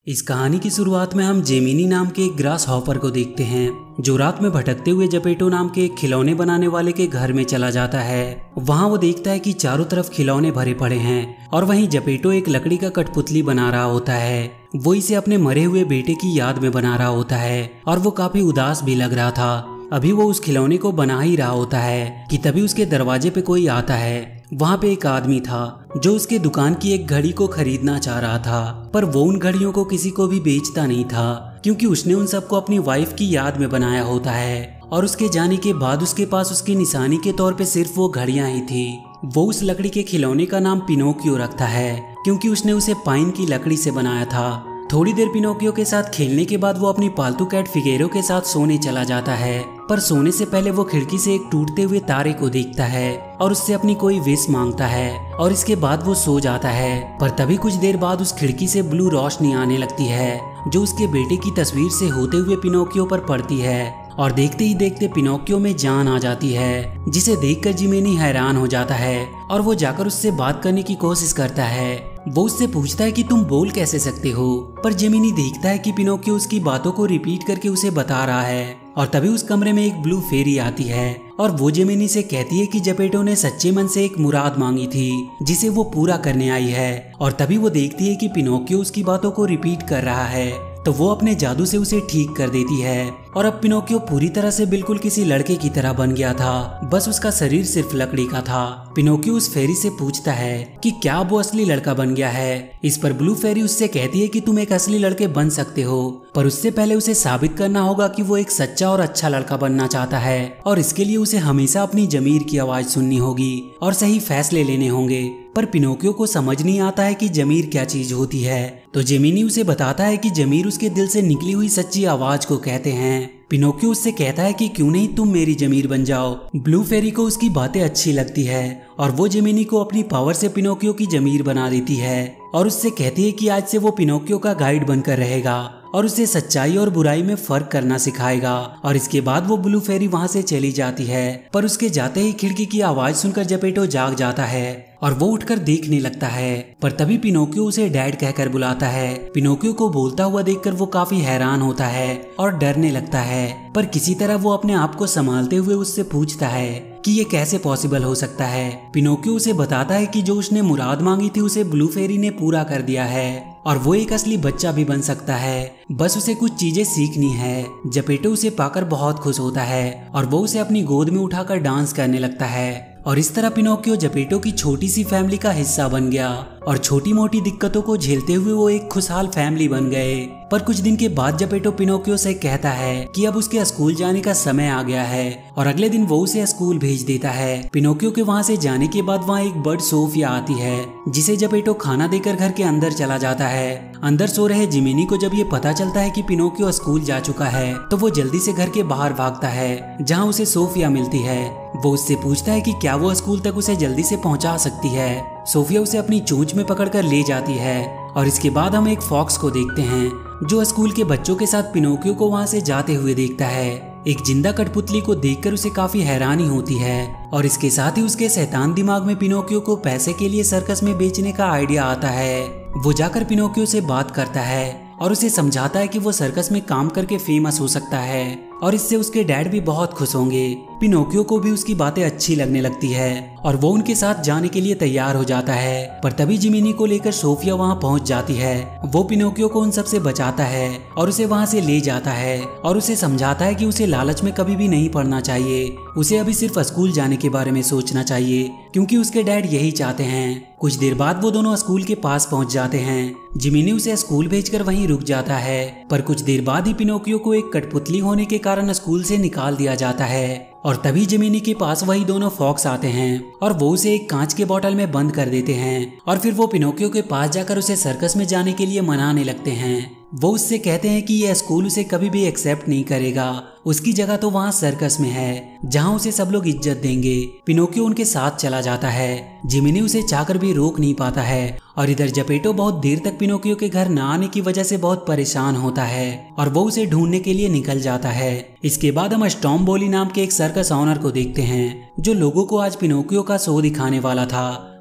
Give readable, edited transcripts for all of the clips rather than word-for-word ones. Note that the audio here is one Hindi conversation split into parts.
इस कहानी की शुरुआत में हम जेमिनी नाम के एक ग्रास हॉपर को देखते हैं जो रात में भटकते हुए जेपेटो नाम के एक खिलौने बनाने वाले के घर में चला जाता है। वहां वो देखता है कि चारों तरफ खिलौने भरे पड़े हैं और वहीं जेपेटो एक लकड़ी का कठपुतली बना रहा होता है। वो इसे अपने मरे हुए बेटे की याद में बना रहा होता है और वो काफी उदास भी लग रहा था। अभी वो उस खिलौने को बना ही रहा होता है कि तभी उसके दरवाजे पे कोई आता है। वहाँ पे एक आदमी था जो उसके दुकान की एक घड़ी को खरीदना चाह रहा था, पर वो उन घड़ियों को किसी को भी बेचता नहीं था क्योंकि उसने उन सबको अपनी वाइफ की याद में बनाया होता है और उसके जाने के बाद उसके पास उसकी निशानी के तौर पे सिर्फ वो घड़ियां ही थी। वो उस लकड़ी के खिलौने का नाम पिनोकियो रखता है क्योंकि उसने उसे पाइन की लकड़ी से बनाया था। थोड़ी देर पिनोकियो के साथ खेलने के बाद वो अपनी पालतू कैट फिगेरो के साथ सोने चला जाता है, पर सोने से पहले वो खिड़की से एक टूटते हुए तारे को देखता है और उससे अपनी कोई विश मांगता है और इसके बाद वो सो जाता है। पर तभी कुछ देर बाद उस खिड़की से ब्लू रोशनी आने लगती है जो उसके बेटे की तस्वीर से होते हुए पिनोकियो पर पड़ती है और देखते ही देखते पिनोकियो में जान आ जाती है, जिसे देखकर जिमेनी हैरान हो जाता है और वो जाकर उससे बात करने की कोशिश करता है। वो उससे पूछता है कि तुम बोल कैसे सकते हो, पर जेमिनी देखता है कि पिनोकियो उसकी बातों को रिपीट करके उसे बता रहा है। और तभी उस कमरे में एक ब्लू फेरी आती है और वो जेमिनी से कहती है कि जेपेटो ने सच्चे मन से एक मुराद मांगी थी जिसे वो पूरा करने आई है। और तभी वो देखती है कि पिनोकियो उसकी बातों को रिपीट कर रहा है, तो वो अपने जादू से उसे ठीक कर देती है और अब पिनोकियो पूरी तरह से बिल्कुल किसी लड़के की तरह बन गया था, बस उसका शरीर सिर्फ लकड़ी का था। पिनोकियो उस फेरी से पूछता है कि क्या वो असली लड़का बन गया है। इस पर ब्लू फेरी उससे कहती है कि तुम एक असली लड़के बन सकते हो, पर उससे पहले उसे साबित करना होगा कि वो एक सच्चा और अच्छा लड़का बनना चाहता है और इसके लिए उसे हमेशा अपनी जमीर की आवाज सुननी होगी और सही फैसले लेने होंगे। पर पिनोकियो को समझ नहीं आता है कि जमीर क्या चीज होती है, तो जेमिनी उसे बताता है कि जमीर उसके दिल से निकली हुई सच्ची आवाज को कहते हैं। पिनोकियो उससे कहता है कि क्यों नहीं तुम मेरी जमीर बन जाओ। ब्लू फेरी को उसकी बातें अच्छी लगती है और वो जेमिनी को अपनी पावर से पिनोकियो की जमीर बना देती है और उससे कहती है कि आज से वो पिनोकियो का गाइड बनकर रहेगा और उसे सच्चाई और बुराई में फर्क करना सिखाएगा। और इसके बाद वो ब्लू फेरी वहां से चली जाती है, पर उसके जाते ही खिड़की की आवाज सुनकर जेपेटो जाग जाता है और वो उठकर देखने लगता है। पर तभी पिनोकियो उसे डैड कहकर बुलाता है। पिनोकियो को बोलता हुआ देखकर वो काफी हैरान होता है और डरने लगता है, पर किसी तरह वो अपने आप को संभालते हुए उससे पूछता है कि ये कैसे पॉसिबल हो सकता है। पिनोकियो उसे बताता है कि जो उसने मुराद मांगी थी उसे ब्लू फेरी ने पूरा कर दिया है और वो एक असली बच्चा भी बन सकता है, बस उसे कुछ चीजें सीखनी है। जेपेटो उसे पाकर बहुत खुश होता है और वो उसे अपनी गोद में उठाकर डांस करने लगता है और इस तरह पिनोकियो जेपेटो की छोटी सी फैमिली का हिस्सा बन गया और छोटी मोटी दिक्कतों को झेलते हुए वो एक खुशहाल फैमिली बन गए। पर कुछ दिन के बाद जेपेटो पिनोकियो से कहता है कि अब उसके स्कूल जाने का समय आ गया है और अगले दिन वो उसे स्कूल भेज देता है। पिनोकियो के वहाँ से जाने के बाद वहाँ एक बर्ड सोफिया आती है जिसे जेपेटो खाना देकर घर के अंदर चला जाता है। अंदर सो रहे जिमिनी को जब ये पता चलता है कि पिनोकियो स्कूल जा चुका है तो वो जल्दी से घर के बाहर भागता है जहाँ उसे सोफिया मिलती है। वो उससे पूछता है कि क्या वो स्कूल तक उसे जल्दी से पहुंचा सकती है। सोफिया उसे अपनी चोंच में पकड़कर ले जाती है और इसके बाद हम एक फॉक्स को देखते हैं जो स्कूल के बच्चों के साथ पिनोकियो को वहां से जाते हुए देखता है। एक जिंदा कठपुतली को देखकर उसे काफी हैरानी होती है और इसके साथ ही उसके शैतान दिमाग में पिनोकियो को पैसे के लिए सर्कस में बेचने का आइडिया आता है। वो जाकर पिनोकियो से बात करता है और उसे समझाता है कि वो सर्कस में काम करके फेमस हो सकता है और इससे उसके डैड भी बहुत खुश होंगे। पिनोकियो को भी उसकी बातें अच्छी लगने लगती है और वो उनके साथ जाने के लिए तैयार हो जाता है। पर तभी जिमिनी को लेकर सोफिया वहां पहुंच जाती है। वो पिनोकियो को उन सब से बचाता है और उसे वहां से ले जाता है और उसे समझाता है कि उसे लालच में कभी भी नहीं पड़ना चाहिए, उसे अभी सिर्फ स्कूल जाने के बारे में सोचना चाहिए क्योंकि उसके डैड यही चाहते हैं। कुछ देर बाद वो दोनों स्कूल के पास पहुंच जाते हैं। जिमिनी उसे स्कूल भेजकर वहीं रुक जाता है, पर कुछ देर बाद ही पिनोकियो को एक कठपुतली होने के कारण स्कूल से निकाल दिया जाता है और तभी जिमिनी के पास वही दोनों फॉक्स आते हैं और वो उसे एक कांच के बोतल में बंद कर देते हैं और फिर वो पिनोकियो के पास जाकर उसे सर्कस में जाने के लिए मनाने लगते हैं। वो उससे कहते हैं कि यह स्कूल उसे कभी भी एक्सेप्ट नहीं करेगा, उसकी जगह तो वहाँ सर्कस में है जहाँ उसे सब लोग इज्जत देंगे। पिनोकियो उनके साथ चला जाता है। जिमिनी उसे चाहकर भी रोक नहीं पाता है और इधर जेपेटो बहुत देर तक पिनोकियो के घर न आने की वजह से बहुत परेशान होता है और वो उसे ढूंढने के लिए निकल जाता है। इसके बाद हम स्टॉम्बोली नाम के एक सर्कस ऑनर को देखते हैं जो लोगों को आज पिनोकियो का शो दिखाने वाला था।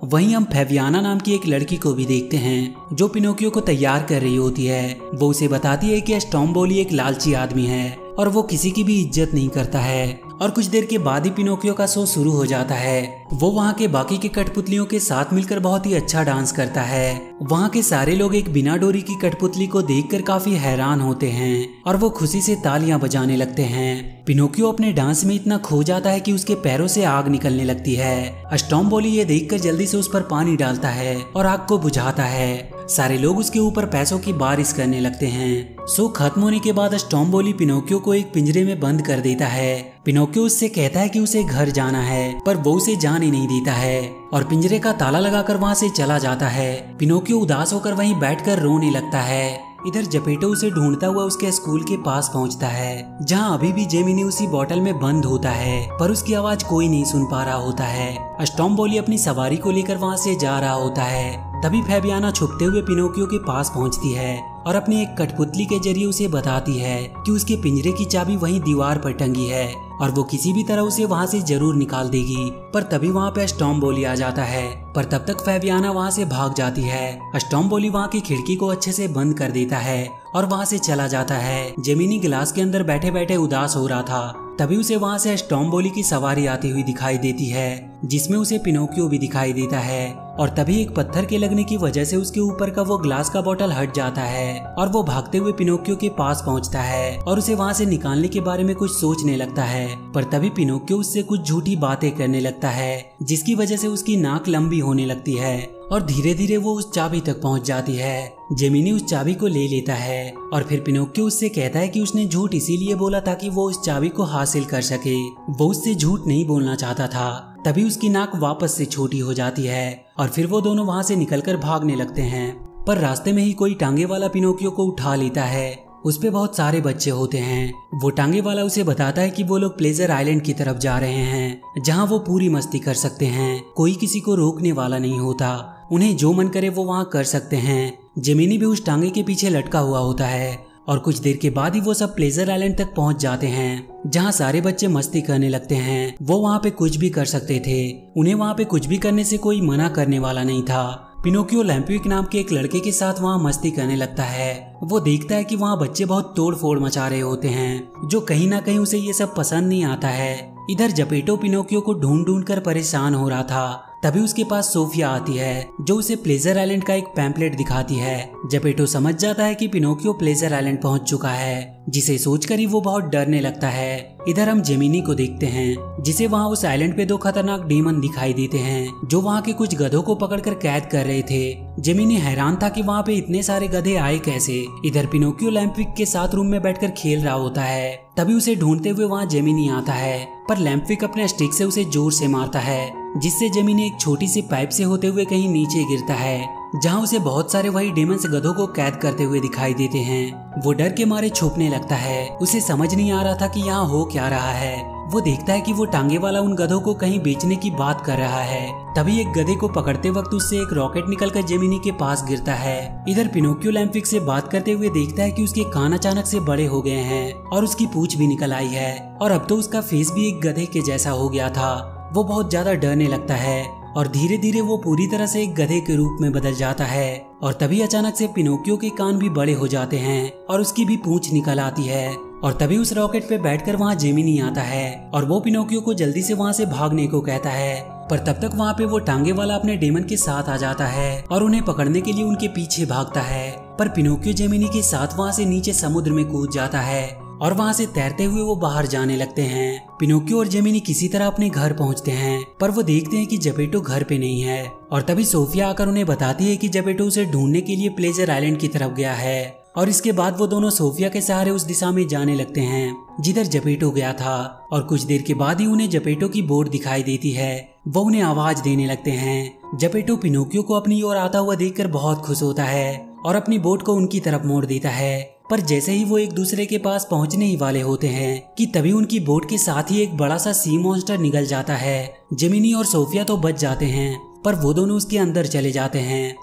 वहीं हम फेबियाना नाम की एक लड़की को भी देखते हैं जो पिनोकियो को तैयार कर रही होती है। वो उसे बताती है कि स्टॉम्बोली एक लालची आदमी है और वो किसी की भी इज्जत नहीं करता है। और कुछ देर के बाद ही पिनोकियो का शो शुरू हो जाता है। वो वहाँ के बाकी के कठपुतलियों के साथ मिलकर बहुत ही अच्छा डांस करता है। वहाँ के सारे लोग एक बिना डोरी की कठपुतली को देखकर काफी हैरान होते हैं और वो खुशी से तालियां बजाने लगते हैं। पिनोकियो अपने डांस में इतना खो जाता है कि उसके पैरों से आग निकलने लगती है। स्टॉम्बोली ये देखकर जल्दी से उस पर पानी डालता है और आग को बुझाता है। सारे लोग उसके ऊपर पैसों की बारिश करने लगते हैं। शो खत्म होने के बाद स्टॉम्बोली पिनोकियो को एक पिंजरे में बंद कर देता है। पिनोकियो उससे कहता है कि उसे घर जाना है, पर वो उसे जाने नहीं देता है और पिंजरे का ताला लगाकर वहाँ से चला जाता है। पिनोकियो उदास होकर वहीं बैठकर रोने लगता है। इधर जेपेटो उसे ढूंढता हुआ उसके स्कूल के पास पहुंचता है, जहां अभी भी जेमिनी उसी बोतल में बंद होता है, पर उसकी आवाज कोई नहीं सुन पा रहा होता है। स्टॉम्बोली अपनी सवारी को लेकर वहां से जा रहा होता है। तभी फेबियाना छुपते हुए पिनोकियो के पास पहुंचती है और अपनी एक कठपुतली के जरिए उसे बताती है कि उसके पिंजरे की चाबी वहीं दीवार पर टंगी है और वो किसी भी तरह उसे वहां से जरूर निकाल देगी। पर तभी वहां पे स्टॉम्बोली आ जाता है, पर तब तक फेबियाना वहां से भाग जाती है। स्टॉम्बोली वहां की खिड़की को अच्छे से बंद कर देता है और वहां से चला जाता है। जेमिनी गिलास के अंदर बैठे बैठे उदास हो रहा था। तभी उसे वहां से स्टॉम्बोली की सवारी आती हुई दिखाई देती है, जिसमें उसे पिनोकियो भी दिखाई देता है। और तभी एक पत्थर के लगने की वजह से उसके ऊपर का वो ग्लास का बोतल हट जाता है और वो भागते हुए पिनोकियो के पास पहुंचता है और उसे वहां से निकालने के बारे में कुछ सोचने लगता है। पर तभी पिनोकियो उससे कुछ झूठी बातें करने लगता है, जिसकी वजह से उसकी नाक लंबी होने लगती है और धीरे धीरे वो उस चाबी तक पहुंच जाती है। जेमिनी उस चाबी को ले लेता है और फिर पिनोकियो उससे कहता है कि उसने झूठ इसीलिए बोला ताकि वो उस चाबी को हासिल कर सके। वो उससे झूठ नहीं बोलना चाहता था। तभी उसकी नाक वापस से छोटी हो जाती है और फिर वो दोनों वहां से निकलकर भागने लगते हैं। पर रास्ते में ही कोई टांगे वाला पिनोकियो को उठा लेता है। उस पे बहुत सारे बच्चे होते हैं। वो टांगे वाला उसे बताता है कि वो लोग प्लेजर आइलैंड की तरफ जा रहे हैं, जहाँ वो पूरी मस्ती कर सकते हैं। कोई किसी को रोकने वाला नहीं होता। उन्हें जो मन करे वो वहाँ कर सकते हैं। जेमिनी भी उस टांगे के पीछे लटका हुआ होता है और कुछ देर के बाद ही वो सब प्लेजर आइलैंड तक पहुंच जाते हैं, जहां सारे बच्चे मस्ती करने लगते हैं। वो वहां पे कुछ भी कर सकते थे। उन्हें वहां पे कुछ भी करने से कोई मना करने वाला नहीं था। पिनोकियो लैम्पिक नाम के एक लड़के के साथ वहां मस्ती करने लगता है। वो देखता है कि वहां बच्चे बहुत तोड़ फोड़ मचा रहे होते हैं, जो कहीं ना कहीं उसे ये सब पसंद नहीं आता है। इधर जेपेटो पिनोकियो को ढूंढ ढूंढ कर परेशान हो रहा था। तभी उसके पास सोफिया आती है, जो उसे प्लेजर आइलैंड का एक पैम्पलेट दिखाती है। जेपेटो समझ जाता है कि पिनोकियो प्लेजर आइलैंड पहुंच चुका है, जिसे सोचकर ही वो बहुत डरने लगता है। इधर हम जेमिनी को देखते हैं, जिसे वहाँ उस आइलैंड पे दो खतरनाक डेमन दिखाई देते हैं, जो वहाँ के कुछ गधों को पकड़कर कैद कर रहे थे। जेमिनी हैरान था कि वहाँ पे इतने सारे गधे आए कैसे। इधर पिनोकियो लैम्पिक के साथ रूम में बैठकर खेल रहा होता है। तभी उसे ढूंढते हुए वहाँ जेमिनी आता है, पर लैम्पिक अपने स्टिक से उसे जोर से मारता है, जिससे जेमिनी एक छोटी सी पाइप से होते हुए कहीं नीचे गिरता है, जहाँ उसे बहुत सारे वही डेमन्स गधों को कैद करते हुए दिखाई देते हैं। वो डर के मारे छुपने लगता है। उसे समझ नहीं आ रहा था कि यहाँ हो क्या रहा है। वो देखता है कि वो टांगे वाला उन गधों को कहीं बेचने की बात कर रहा है। तभी एक गधे को पकड़ते वक्त उससे एक रॉकेट निकलकर जेमिनी के पास गिरता है। इधर पिनोकियो लैम्पिक से बात करते हुए देखता है कि उसके कान अचानक से बड़े हो गए हैं और उसकी पूंछ भी निकल आई है और अब तो उसका फेस भी एक गधे के जैसा हो गया था। वो बहुत ज्यादा डरने लगता है और धीरे धीरे वो पूरी तरह से एक गधे के रूप में बदल जाता है। और तभी अचानक से पिनोकियो के कान भी बड़े हो जाते हैं और उसकी भी पूंछ निकल आती है। और तभी उस रॉकेट पे बैठकर वहाँ जेमिनी आता है और वो पिनोकियो को जल्दी से वहाँ से भागने को कहता है। पर तब तक वहाँ पे वो टांगे वाला अपने डेमन के साथ आ जाता है और उन्हें पकड़ने के लिए उनके पीछे भागता है। पर पिनोकियो जेमिनी के साथ वहाँ से नीचे समुद्र में कूद जाता है और वहाँ से तैरते हुए वो बाहर जाने लगते हैं। पिनोकियो और जेमिनी किसी तरह अपने घर पहुँचते हैं, पर वो देखते हैं कि जेपेटो घर पे नहीं है। और तभी सोफिया आकर उन्हें बताती है कि जेपेटो उसे ढूंढने के लिए प्लेजर आइलैंड की तरफ गया है। और इसके बाद वो दोनों सोफिया के सहारे उस दिशा में जाने लगते हैं जिधर जेपेटो गया था। और कुछ देर के बाद ही उन्हें जेपेटो की बोट दिखाई देती है। वो उन्हें आवाज देने लगते हैं। जेपेटो पिनोकियो को अपनी ओर आता हुआ देखकर बहुत खुश होता है और अपनी बोट को उनकी तरफ मोड़ देता है। पर जैसे ही वो एक दूसरे के पास पहुंचने ही वाले होते हैं कि तभी उनकी बोट के साथ ही एक बड़ा सा सी मॉन्स्टर निकल जाता है। जेमिनी और सोफिया तो बच जाते हैं, पर वो दोनों उसके अंदर चले जाते हैं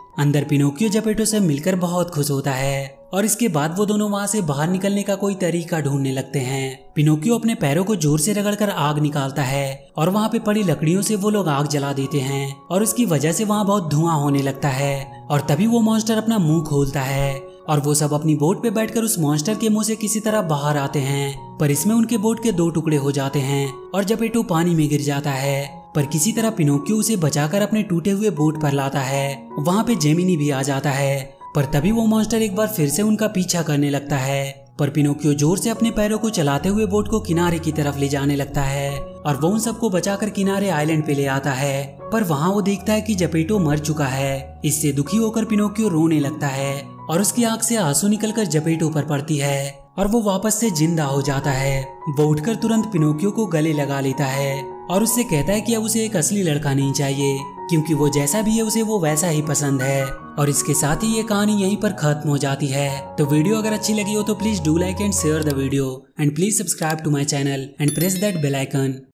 अंदर पिनोकियो जेपेटो से मिलकर बहुत खुश होता है और इसके बाद वो दोनों वहाँ से बाहर निकलने का कोई तरीका ढूंढने लगते हैं। पिनोकियो अपने पैरों को जोर से रगड़कर आग निकालता है और वहाँ पे पड़ी लकड़ियों से वो लोग आग जला देते हैं और उसकी वजह से वहाँ बहुत धुआं होने लगता है। और तभी वो मॉन्स्टर अपना मुंह खोलता है और वो सब अपनी बोट पे बैठकर उस मॉन्स्टर के मुंह से किसी तरह बाहर आते हैं, पर इसमें उनके बोट के 2 टुकड़े हो जाते हैं और जेपेटो पानी में गिर जाता है। पर किसी तरह पिनोकियो उसे बचाकर अपने टूटे हुए बोट पर लाता है। वहाँ पे जेमिनी भी आ जाता है, पर तभी वो मॉन्स्टर एक बार फिर से उनका पीछा करने लगता है। पर पिनोकियो जोर से अपने पैरों को चलाते हुए बोट को किनारे की तरफ ले जाने लगता है और वो उन सबको बचाकर किनारे आइलैंड पे ले आता है। पर वहाँ वो देखता है कि जेपेटो मर चुका है। इससे दुखी होकर पिनोकियो रोने लगता है और उसकी आंख से आंसू निकलकर जेपेटो पर पड़ती है और वो वापस से जिंदा हो जाता है। वो उठकर तुरंत पिनोकियो को गले लगा लेता है और उससे कहता है कि अब उसे एक असली लड़का नहीं चाहिए, क्योंकि वो जैसा भी है उसे वो वैसा ही पसंद है। और इसके साथ ही ये कहानी यहीं पर खत्म हो जाती है। तो वीडियो अगर अच्छी लगी हो तो please do like and share the video and please subscribe to my channel and press that bell icon.